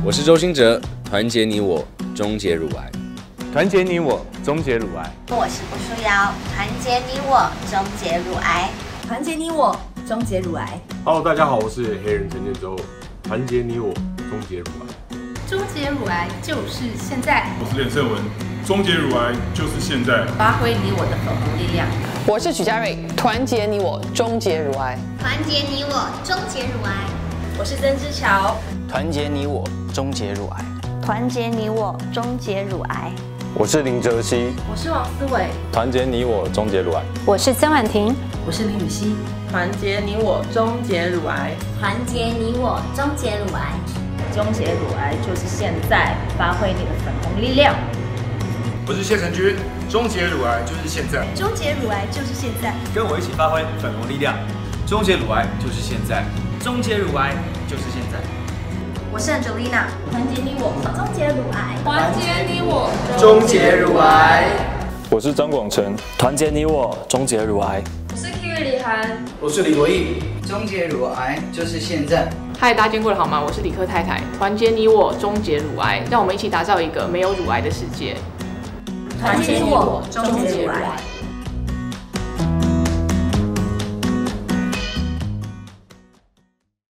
我是周兴哲，团结你我，终结乳癌。 团结你我，终结乳癌。 我是不输瑶，团结你我，终结乳癌。 团结你我，终结乳癌。 Hello， 大家好，我是黑人陈建州，团结你我，终结乳癌。 终结乳癌就是现在。 我是连胜文，终结乳癌就是现在。 发挥你我的粉红力量。 我是许佳瑞，团结你我，终结乳癌。 团结你我，终结乳癌。 我是曾之乔， 团结你我，终结乳癌。 团结你我，终结乳癌。 我是林哲熙， 我是王思伟， 团结你我，终结乳癌。 我是曾婉婷， 我是林雨熙， 团结你我，终结乳癌。 团结你我，终结乳癌。 终结乳癌就是现在，发挥你的粉红力量。 我是谢承君，终结乳癌就是现在。 终结乳癌就是现在， 跟我一起发挥粉红力量。终结乳癌就是现在，终结乳癌就是现在。 我是 Angelina， 团结你我，终结乳癌。 团结你我， 终结乳癌。 我是张广成， 团结你我，终结乳癌。 我是 Kiri 李涵， 我是李国义， 终结乳癌就是现在。 嗨，大家见过了好吗？我是理科太太，团结你我，终结乳癌，让我们一起打造一个没有乳癌的世界。 团结你我，终结乳癌。